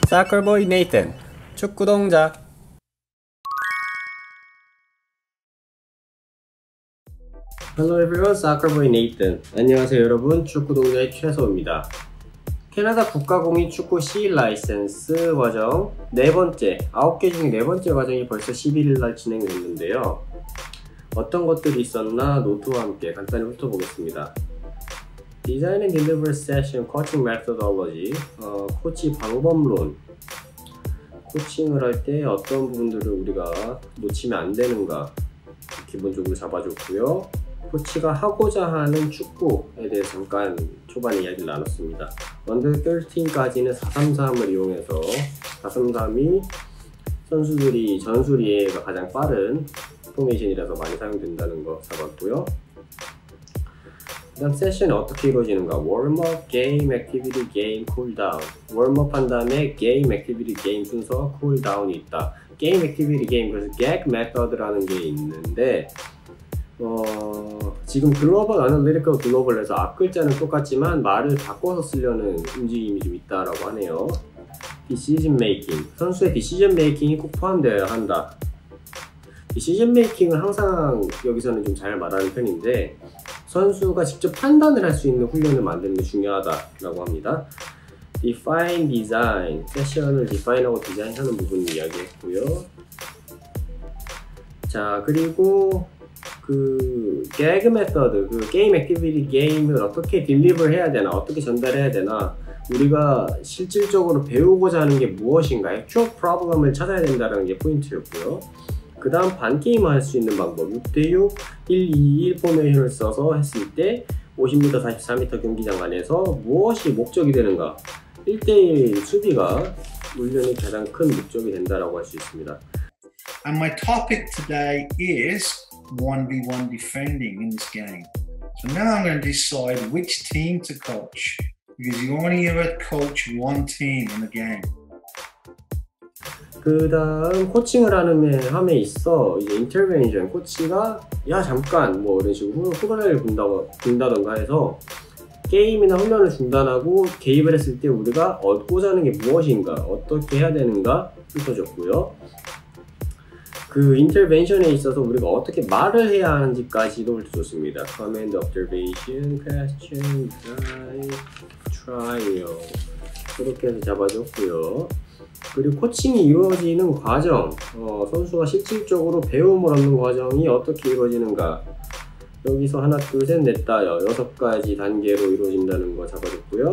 Soccer boy Nathan, 축구 동작. Hello everyone, Soccer boy Nathan. 안녕하세요 여러분, 축구 동작의 최소입니다. 캐나다 국가공인 축구 C 라이센스 과정 9개 중에 4번째 과정이 벌써 11일날 진행됐는데요. 어떤 것들이 있었나 노트와 함께 간단히 훑어보겠습니다. Design and Deliver Session Coaching Methodology, 코치 방법론. 코칭을 할 때 어떤 부분들을 우리가 놓치면 안 되는가 기본적으로 잡아줬고요. 코치가 하고자 하는 축구에 대해 잠깐 초반에 이야기를 나눴습니다. 언더 13까지는 4-3-3을 이용해서 4-3-3이 선수들이 전술 이해가 가장 빠른 포메이션이라서 많이 사용된다는 거 잡았고요. 그 다음 세션이 어떻게 이루어지는가? 웜업, 게임, 액티비티, 게임, 쿨다운. 웜업 한 다음에 게임, 액티비티, 게임 순서, 쿨다운이 있다. 게임, 액티비티, 게임, 그래서 gag method라는 게 있는데 지금 글로벌 아날리티컬 글로벌에서 앞글자는 똑같지만 말을 바꿔서 쓰려는 움직임이 좀 있다라고 하네요. decision making, 선수의 decision making이 꼭 포함되어야 한다. decision making을 항상 여기서는 좀 잘 말하는 편인데 선수가 직접 판단을 할 수 있는 훈련을 만드는 게 중요하다라고 합니다. define, design, 세션을 define하고 디자인하는 부분을 이야기했고요. 자, 그리고 그 gag method, 그 게임 액티비티 게임을 어떻게 딜리버 해야 되나, 어떻게 전달해야 되나, 우리가 실질적으로 배우고자 하는 게 무엇인가, actual problem을 찾아야 된다는 게 포인트였고요. 그 다음 반게임을 할 수 있는 방법, 6대6, 1-2-1 포메이션을 써서 했을 때 50m, 44m 경기장 안에서 무엇이 목적이 되는가, 1대1 수비가 훈련의 가장 큰 목적이 된다라고 할 수 있습니다. And my topic today is 1v1 defending in this game. So now I'm going to decide which team to coach because you only ever coach one team in the game. 그 다음 코칭을 함에 있어 이제 인터벤션, 코치가 야 잠깐 뭐 이런 식으로 후반을 분다던가 해서 게임이나 훈련을 중단하고 개입을 했을 때 우리가 얻고자 하는 게 무엇인가, 어떻게 해야 되는가 훑어줬고요. 그 인터벤션에 있어서 우리가 어떻게 말을 해야 하는지까지도 훑어줬습니다. Command, Observation, Question, Drive, Trial 이렇게 해서 잡아줬고요. 그리고 코칭이 이루어지는 과정, 선수가 실질적으로 배움을 얻는 과정이 어떻게 이루어지는가, 여기서 하나, 둘, 셋, 넷, 다 6가지 단계로 이루어진다는 거 잡아줬고요.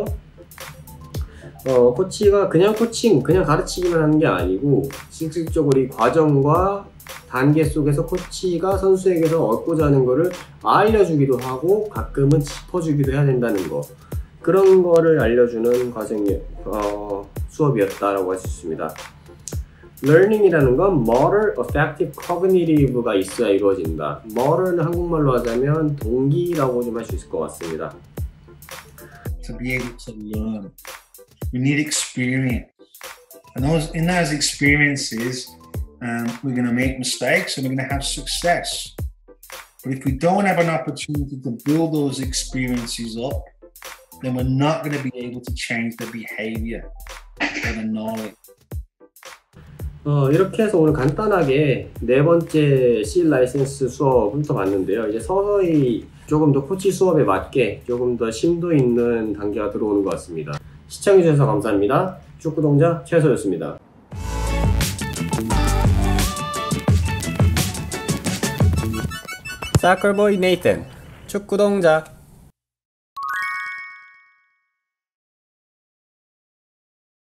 코치가 그냥 가르치기만 하는 게 아니고 실질적으로 이 과정과 단계 속에서 코치가 선수에게서 얻고자 하는 거를 알려주기도 하고 가끔은 짚어주기도 해야 된다는 거, 그런 거를 알려주는 과정이 수업이었다라고 할 수 있습니다. Learning이라는 건 motor, affective, cognitive가 있어야 이루어진다. motor는 한국말로 하자면 동기라고 좀 할 수 있을 것 같습니다. To be able to learn, we need experience, and in those experiences, we're going to make mistakes and we're going to have success. But if we don't have an opportunity to build those experiences up, then we're not going to be able to change the behavior or the knowledge. 이렇게 해서 오늘 간단하게 4번째 C 라이센스 수업 훑어봤는데요. 이제 서서히 조금 더 코치 수업에 맞게 조금 더 심도 있는 단계가 들어오는 것 같습니다. 시청해주셔서 감사합니다. 축구 동작 최소였습니다. Soccer boy Nathan, 축구 동작.